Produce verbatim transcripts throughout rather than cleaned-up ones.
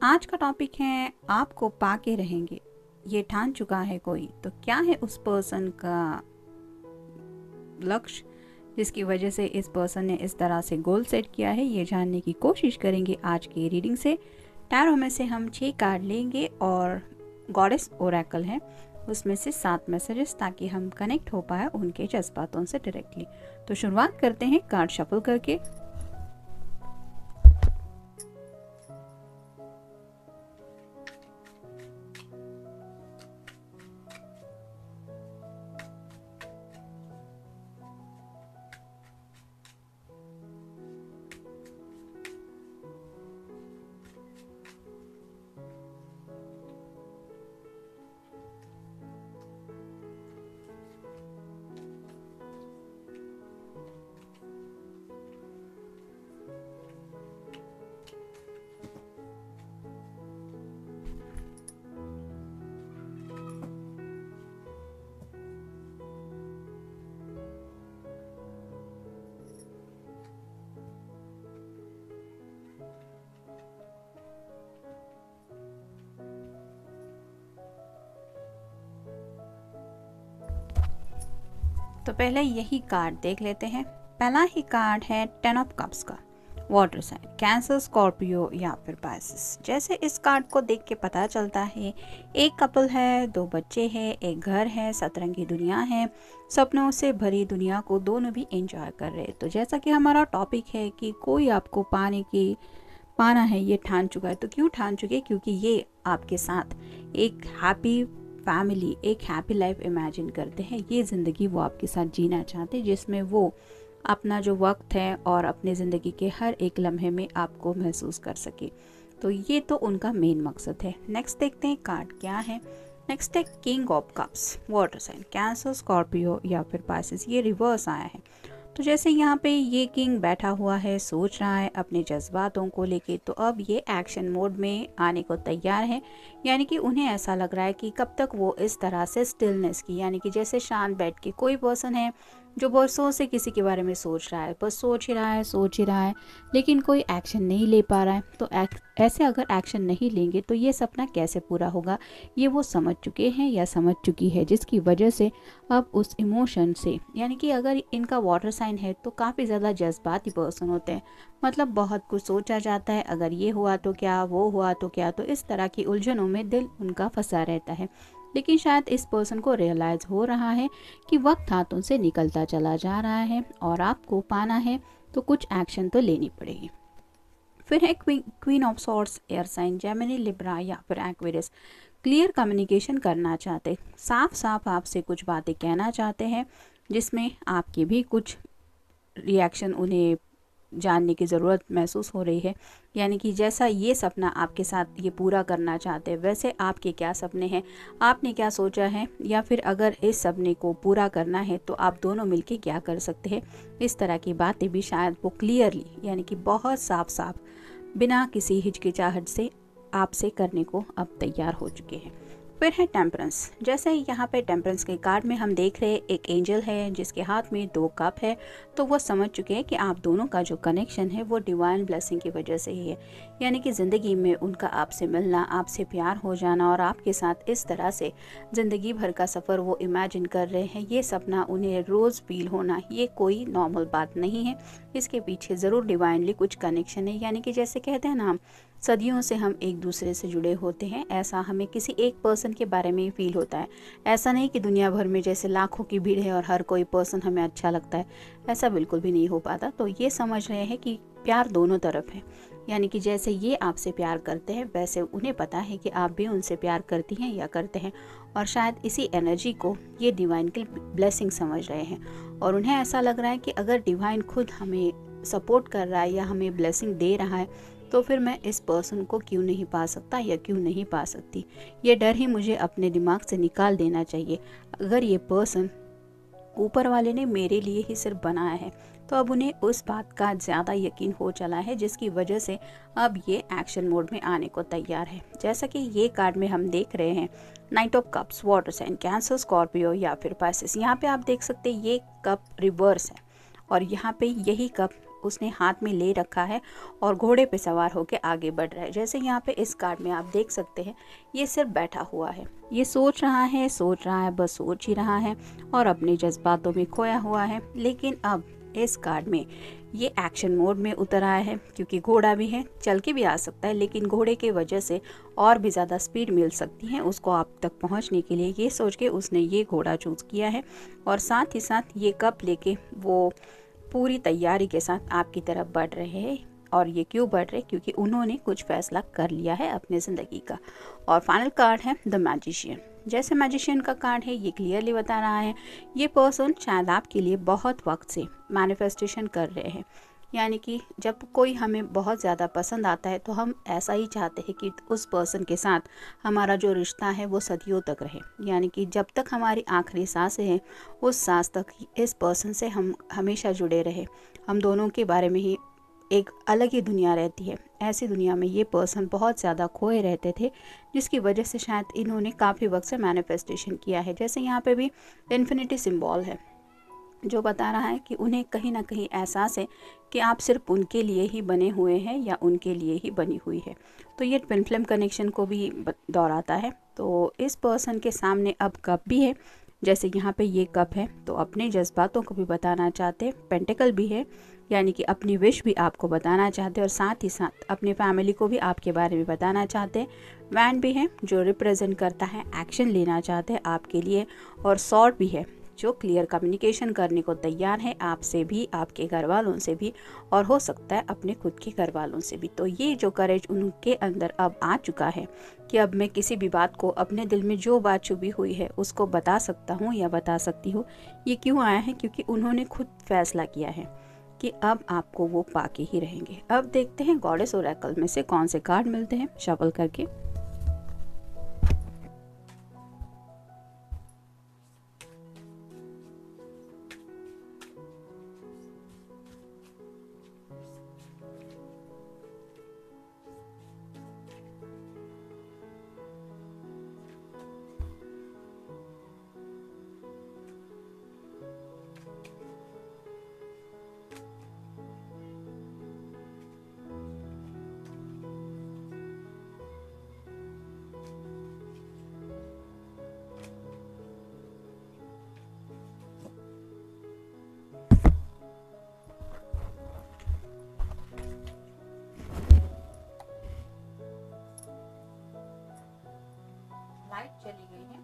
आज का टॉपिक है आपको पाके रहेंगे, ये ठान चुका है कोई। तो क्या है उस पर्सन का लक्ष्य जिसकी वजह से इस पर्सन ने इस तरह से गोल सेट किया है, ये जानने की कोशिश करेंगे आज की रीडिंग से। टैरो में से हम छह कार्ड लेंगे और गॉडेस ओरेकल है उसमें से सात मैसेजेस, ताकि हम कनेक्ट हो पाए उनके जज्बातों से डायरेक्टली। तो शुरुआत करते हैं कार्ड शफल करके। तो पहले यही कार्ड देख लेते हैं। पहला ही कार्ड है टेन ऑफ कप्स का, वाटर साइन, कैंसर, स्कॉर्पियो या फिर पाइसेस। जैसे इस कार्ड को देख के पता चलता है एक कपल है, दो बच्चे हैं, एक घर है, सतरंगी दुनिया है, सपनों से भरी दुनिया को दोनों भी एंजॉय कर रहे हैं। तो जैसा कि हमारा टॉपिक है कि कोई आपको पाने की पाना है, ये ठान चुका है। तो क्यों ठान चुके? क्योंकि ये आपके साथ एक हैप्पी फैमिली, एक हैप्पी लाइफ इमेजिन करते हैं। ये ज़िंदगी वो आपके साथ जीना चाहते हैं, जिसमें वो अपना जो वक्त है और अपने ज़िंदगी के हर एक लम्हे में आपको महसूस कर सके। तो ये तो उनका मेन मकसद है। नेक्स्ट देखते हैं कार्ड क्या है। नेक्स्ट है king of cups, water sign, Cancer, Scorpio या फिर पाइसेस। ये रिवर्स आया है। तो जैसे यहाँ पे ये किंग बैठा हुआ है, सोच रहा है अपने जज्बातों को लेके, तो अब ये एक्शन मोड में आने को तैयार है। यानी कि उन्हें ऐसा लग रहा है कि कब तक वो इस तरह से स्टिलनेस की, यानी कि जैसे शांत बैठ के कोई पर्सन है जो बरसों से किसी के बारे में सोच रहा है, बस सोच ही रहा है सोच ही रहा है लेकिन कोई एक्शन नहीं ले पा रहा है। तो ऐसे अगर एक्शन नहीं लेंगे तो ये सपना कैसे पूरा होगा, ये वो समझ चुके हैं या समझ चुकी है, जिसकी वजह से अब उस इमोशन से, यानी कि अगर इनका वाटर साइन है तो काफ़ी ज़्यादा जज्बाती पर्सन होते हैं। मतलब बहुत कुछ सोचा जाता है, अगर ये हुआ तो क्या, वो हुआ तो क्या, तो इस तरह की उलझनों में दिल उनका फंसा रहता है। लेकिन शायद इस पर्सन को रियलाइज़ हो रहा है कि वक्त हाथों से निकलता चला जा रहा है और आपको पाना है तो कुछ एक्शन तो लेनी पड़ेगी। फिर है queen queen of swords, air sign, Gemini, Libra या फिर एक्वेरियस। क्लियर कम्युनिकेशन करना चाहते, साफ साफ आपसे कुछ बातें कहना चाहते हैं, जिसमें आपकी भी कुछ रिएक्शन उन्हें जानने की ज़रूरत महसूस हो रही है। यानी कि जैसा ये सपना आपके साथ ये पूरा करना चाहते हैं, वैसे आपके क्या सपने हैं, आपने क्या सोचा है, या फिर अगर इस सपने को पूरा करना है तो आप दोनों मिलके क्या कर सकते हैं। इस तरह की बातें भी शायद वो क्लियरली, यानी कि बहुत साफ साफ बिना किसी हिचकिचाहट से आपसे करने को अब तैयार हो चुके हैं। फिर है टेम्परेंस। जैसे यहाँ पे टेम्परेंस के कार्ड में हम देख रहे हैं एक एंजल है जिसके हाथ में दो कप है। तो वो समझ चुके हैं कि आप दोनों का जो कनेक्शन है वो डिवाइन ब्लेसिंग की वजह से ही है। यानी कि ज़िंदगी में उनका आपसे मिलना, आपसे प्यार हो जाना और आपके साथ इस तरह से ज़िंदगी भर का सफ़र वो इमेजिन कर रहे हैं, ये सपना उन्हें रोज़ फील होना, ये कोई नॉर्मल बात नहीं है। इसके पीछे ज़रूर डिवाइनली कुछ कनेक्शन है। यानी कि जैसे कहते हैं ना, हम सदियों से हम एक दूसरे से जुड़े होते हैं, ऐसा हमें किसी एक पर्सन के बारे में ही फील होता है। ऐसा नहीं कि दुनिया भर में जैसे लाखों की भीड़ है और हर कोई पर्सन हमें अच्छा लगता है, ऐसा बिल्कुल भी नहीं हो पाता। तो ये समझ रहे हैं कि प्यार दोनों तरफ है। यानी कि जैसे ये आपसे प्यार करते हैं, वैसे उन्हें पता है कि आप भी उनसे प्यार करती हैं या करते हैं। और शायद इसी एनर्जी को ये डिवाइन की ब्लेसिंग समझ रहे हैं। और उन्हें ऐसा लग रहा है कि अगर डिवाइन खुद हमें सपोर्ट कर रहा है या हमें ब्लेसिंग दे रहा है, तो फिर मैं इस पर्सन को क्यों नहीं पा सकता या क्यों नहीं पा सकती। ये डर ही मुझे अपने दिमाग से निकाल देना चाहिए। अगर ये पर्सन ऊपर वाले ने मेरे लिए ही सिर्फ बनाया है, तो अब उन्हें उस बात का ज़्यादा यकीन हो चला है, जिसकी वजह से अब ये एक्शन मोड में आने को तैयार है। जैसा कि ये कार्ड में हम देख रहे हैं, knight of cups, water sign, Cancer, Scorpio या फिर पाइसेस। यहाँ पे आप देख सकते हैं ये कप रिवर्स है और यहाँ पे यही कप उसने हाथ में ले रखा है और घोड़े पे सवार होकर आगे बढ़ रहा है। जैसे यहाँ पे इस कार्ड में आप देख सकते हैं, ये सिर्फ बैठा हुआ है, ये सोच रहा है सोच रहा है बस सोच ही रहा है और अपने जज्बातों में खोया हुआ है। लेकिन अब इस कार्ड में ये एक्शन मोड में उतर आया है, क्योंकि घोड़ा भी है, चल के भी आ सकता है, लेकिन घोड़े के वजह से और भी ज़्यादा स्पीड मिल सकती है उसको आप तक पहुंचने के लिए। ये सोच के उसने ये घोड़ा चूज़ किया है और साथ ही साथ ये कप लेके वो पूरी तैयारी के साथ आपकी तरफ बढ़ रहे हैं। और ये क्यों बढ़ रहे, क्योंकि उन्होंने कुछ फैसला कर लिया है अपने ज़िंदगी का। और फाइनल कार्ड है द मैजिशियन। जैसे मैजिशियन का कार्ड है, ये क्लियरली बता रहा है ये पर्सन शायद आपके लिए बहुत वक्त से मैनिफेस्टेशन कर रहे हैं। यानी कि जब कोई हमें बहुत ज़्यादा पसंद आता है तो हम ऐसा ही चाहते हैं कि उस पर्सन के साथ हमारा जो रिश्ता है वो सदियों तक रहे। यानी कि जब तक हमारी आखिरी सांसें हैं उस सांस तक इस पर्सन से हम हमेशा जुड़े रहे। हम दोनों के बारे में ही एक अलग ही दुनिया रहती है। ऐसी दुनिया में ये पर्सन बहुत ज़्यादा खोए रहते थे, जिसकी वजह से शायद इन्होंने काफ़ी वक्त से मैनिफेस्टेशन किया है। जैसे यहाँ पे भी इन्फिनिटी सिंबल है, जो बता रहा है कि उन्हें कहीं ना कहीं एहसास है कि आप सिर्फ उनके लिए ही बने हुए हैं या उनके लिए ही बनी हुई है। तो ये ट्विन फ्लेम कनेक्शन को भी दोहराता है। तो इस पर्सन के सामने अब कप भी है, जैसे यहाँ पे ये कप है, तो अपने जज्बातों को भी बताना चाहते हैं। पेंटिकल भी है, यानी कि अपनी विश भी आपको बताना चाहते हैं और साथ ही साथ अपनी फैमिली को भी आपके बारे में बताना चाहते हैं। वैंड भी है, जो रिप्रेजेंट करता है एक्शन लेना चाहते हैं आपके लिए। और सॉर्ड भी है, जो क्लियर कम्युनिकेशन करने को तैयार है आपसे भी, आपके घर वालों से भी, और हो सकता है अपने खुद के घर वालों से भी। तो ये जो करेज उनके अंदर अब आ चुका है कि अब मैं किसी भी बात को, अपने दिल में जो बात छुपी हुई है उसको बता सकता हूँ या बता सकती हूँ। ये क्यों आया है, क्योंकि उन्होंने खुद फैसला किया है कि अब आपको वो पाके ही रहेंगे। अब देखते हैं गॉडेस ओरेकल में से कौन से कार्ड मिलते हैं शफल करके। लाइट चली गई है।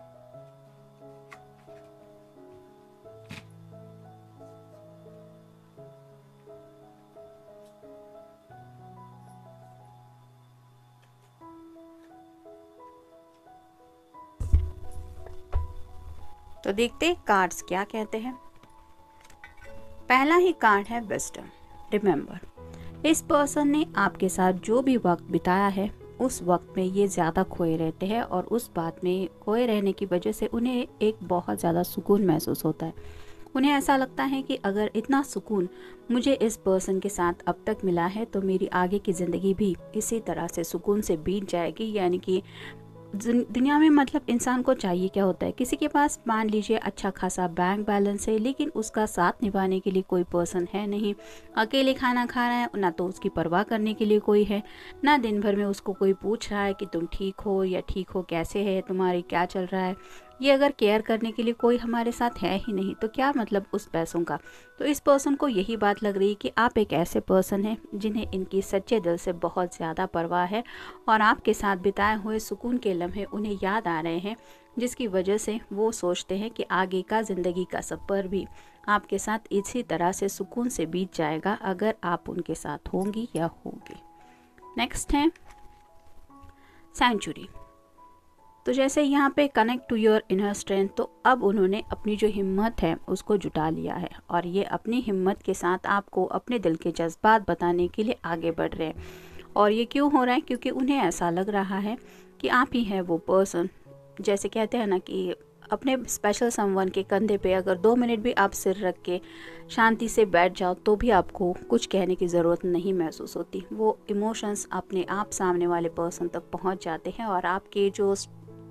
तो देखते कार्ड्स क्या कहते हैं। पहला ही कार्ड है विजडम। रिमेंबर, इस पर्सन ने आपके साथ जो भी वक्त बिताया है उस वक्त में ये ज़्यादा खोए रहते हैं और उस बात में खोए रहने की वजह से उन्हें एक बहुत ज़्यादा सुकून महसूस होता है। उन्हें ऐसा लगता है कि अगर इतना सुकून मुझे इस पर्सन के साथ अब तक मिला है तो मेरी आगे की ज़िंदगी भी इसी तरह से सुकून से बीत जाएगी। यानी कि दुनिया में मतलब इंसान को चाहिए क्या होता है, किसी के पास मान लीजिए अच्छा खासा बैंक बैलेंस है लेकिन उसका साथ निभाने के लिए कोई पर्सन है नहीं, अकेले खाना खा रहा है, ना तो उसकी परवाह करने के लिए कोई है, ना दिन भर में उसको कोई पूछ रहा है कि तुम ठीक हो या ठीक हो, कैसे है तुम्हारी, क्या चल रहा है। ये अगर केयर करने के लिए कोई हमारे साथ है ही नहीं तो क्या मतलब उस पैसों का। तो इस पर्सन को यही बात लग रही है कि आप एक ऐसे पर्सन हैं जिन्हें इनकी सच्चे दिल से बहुत ज़्यादा परवाह है और आपके साथ बिताए हुए सुकून के लम्हे उन्हें याद आ रहे हैं, जिसकी वजह से वो सोचते हैं कि आगे का ज़िंदगी का सफ़र भी आपके साथ इसी तरह से सुकून से बीत जाएगा अगर आप उनके साथ होंगी या होंगे। नेक्स्ट है सेंचुरी। तो जैसे यहाँ पे connect to your inner strength, तो अब उन्होंने अपनी जो हिम्मत है उसको जुटा लिया है और ये अपनी हिम्मत के साथ आपको अपने दिल के जज्बात बताने के लिए आगे बढ़ रहे हैं। और ये क्यों हो रहा है, क्योंकि उन्हें ऐसा लग रहा है कि आप ही है वो पर्सन, जैसे कहते हैं ना कि अपने स्पेशल समवन के कंधे पे अगर दो मिनट भी आप सिर रख के शांति से बैठ जाओ तो भी आपको कुछ कहने की ज़रूरत नहीं महसूस होती। वो इमोशंस अपने आप सामने वाले पर्सन तक पहुंच जाते हैं और आपके जो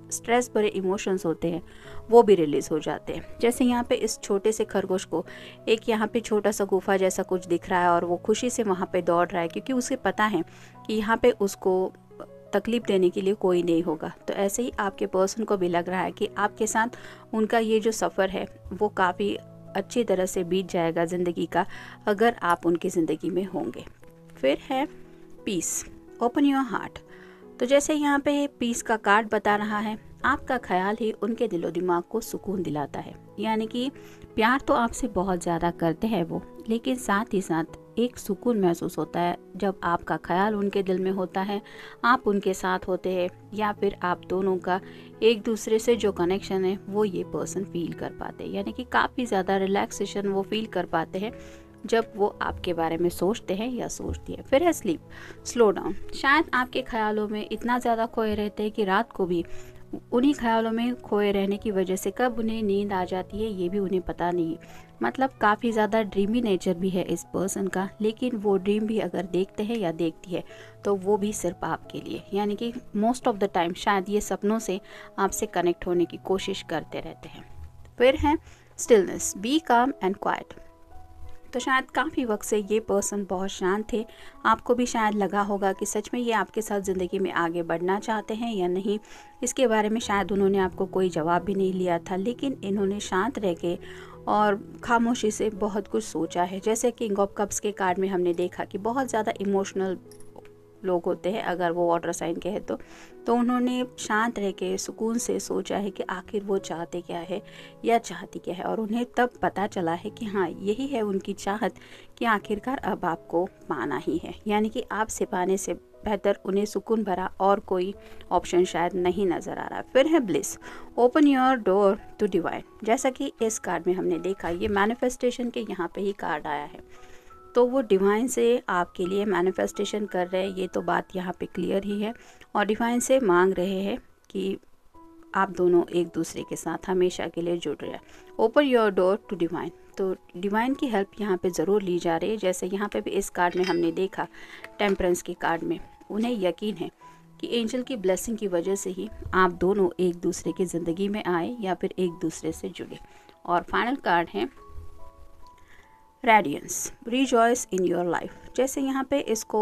स्ट्रेस भरे इमोशंस होते हैं वो भी रिलीज़ हो जाते हैं। जैसे यहाँ पे इस छोटे से खरगोश को एक यहाँ पे छोटा सा गुफा जैसा कुछ दिख रहा है और वो खुशी से वहाँ पे दौड़ रहा है, क्योंकि उसे पता है कि यहाँ पे उसको तकलीफ़ देने के लिए कोई नहीं होगा। तो ऐसे ही आपके पर्सन को भी लग रहा है कि आपके साथ उनका ये जो सफ़र है वो काफ़ी अच्छी तरह से बीत जाएगा ज़िंदगी का, अगर आप उनकी ज़िंदगी में होंगे। फिर है पीस, ओपन योर हार्ट। तो जैसे यहाँ पे पीस का कार्ड बता रहा है, आपका ख्याल ही उनके दिलो दिमाग को सुकून दिलाता है। यानी कि प्यार तो आपसे बहुत ज़्यादा करते हैं वो, लेकिन साथ ही साथ एक सुकून महसूस होता है जब आपका ख्याल उनके दिल में होता है, आप उनके साथ होते हैं, या फिर आप दोनों का एक दूसरे से जो कनेक्शन है वो ये पर्सन फील कर पाते हैं। यानी कि काफ़ी ज़्यादा रिलैक्सेशन वो फील कर पाते हैं जब वो आपके बारे में सोचते हैं या सोचती है। फिर है स्लीप, स्लो डाउन। शायद आपके ख्यालों में इतना ज़्यादा खोए रहते हैं कि रात को भी उन्हीं ख्यालों में खोए रहने की वजह से कब उन्हें नींद आ जाती है ये भी उन्हें पता नहीं है। मतलब काफ़ी ज़्यादा ड्रीमी नेचर भी है इस पर्सन का, लेकिन वो ड्रीम भी अगर देखते हैं या देखती है तो वो भी सिर्फ आपके लिए। यानी कि मोस्ट ऑफ द टाइम शायद ये सपनों से आपसे कनेक्ट होने की कोशिश करते रहते हैं। फिर है stillness, be calm and quiet. तो शायद काफ़ी वक्त से ये पर्सन बहुत शांत थे। आपको भी शायद लगा होगा कि सच में ये आपके साथ ज़िंदगी में आगे बढ़ना चाहते हैं या नहीं, इसके बारे में शायद उन्होंने आपको कोई जवाब भी नहीं लिया था, लेकिन इन्होंने शांत रह के और खामोशी से बहुत कुछ सोचा है। जैसे किंग ऑफ कप्स के कार्ड में हमने देखा कि बहुत ज़्यादा इमोशनल लोग होते हैं अगर वो वाटर साइन के हैं तो तो उन्होंने शांत रह के सुकून से सोचा है कि आखिर वो चाहते क्या है या चाहती क्या है, और उन्हें तब पता चला है कि हाँ यही है उनकी चाहत कि आखिरकार अब आपको पाना ही है। यानी कि आपसे पाने से बेहतर उन्हें सुकून भरा और कोई ऑप्शन शायद नहीं नज़र आ रहा। फिर है bliss, open your door to divine. जैसा कि इस कार्ड में हमने देखा ये मैनिफेस्टेशन के यहाँ पे ही कार्ड आया है, तो वो डिवाइन से आपके लिए मैनिफेस्टेशन कर रहे हैं, ये तो बात यहाँ पे क्लियर ही है, और डिवाइन से मांग रहे हैं कि आप दोनों एक दूसरे के साथ हमेशा के लिए जुड़ रहे हैं। Open your door to divine, तो डिवाइन की हेल्प यहाँ पे ज़रूर ली जा रही है। जैसे यहाँ पे भी इस कार्ड में हमने देखा टेम्परेंस के कार्ड में, उन्हें यकीन है कि एंजल की ब्लेसिंग की वजह से ही आप दोनों एक दूसरे की ज़िंदगी में आए या फिर एक दूसरे से जुड़े। और फाइनल कार्ड है radiance, rejoice in your life. जैसे यहाँ पे इसको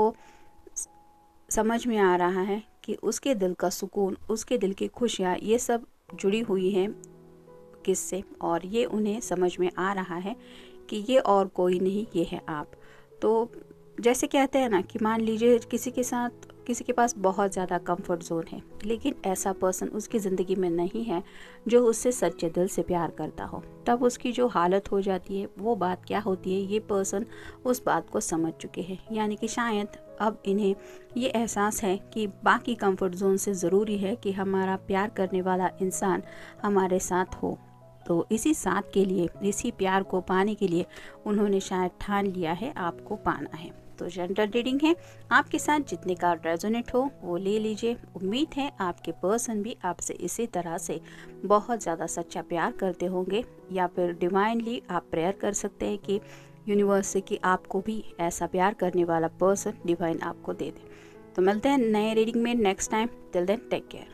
समझ में आ रहा है कि उसके दिल का सुकून, उसके दिल की खुशियाँ ये सब जुड़ी हुई हैं किससे, और ये उन्हें समझ में आ रहा है कि ये और कोई नहीं, ये है आप। तो जैसे कहते हैं ना कि मान लीजिए किसी के साथ किसी के पास बहुत ज़्यादा कंफर्ट जोन है, लेकिन ऐसा पर्सन उसकी ज़िंदगी में नहीं है जो उससे सच्चे दिल से प्यार करता हो, तब उसकी जो हालत हो जाती है वो बात क्या होती है, ये पर्सन उस बात को समझ चुके हैं। यानी कि शायद अब इन्हें ये एहसास है कि बाकी कंफर्ट जोन से ज़रूरी है कि हमारा प्यार करने वाला इंसान हमारे साथ हो। तो इसी साथ के लिए, इसी प्यार को पाने के लिए उन्होंने शायद ठान लिया है आपको पाना है। तो जनरल रीडिंग है, आपके साथ जितने कार्ड रेजोनेट हो वो ले लीजिए। उम्मीद है आपके पर्सन भी आपसे इसी तरह से बहुत ज़्यादा सच्चा प्यार करते होंगे, या फिर डिवाइनली आप प्रेयर कर सकते हैं कि यूनिवर्स से कि आपको भी ऐसा प्यार करने वाला पर्सन डिवाइन आपको दे दे। तो मिलते हैं नए रीडिंग में next time. Till then take care.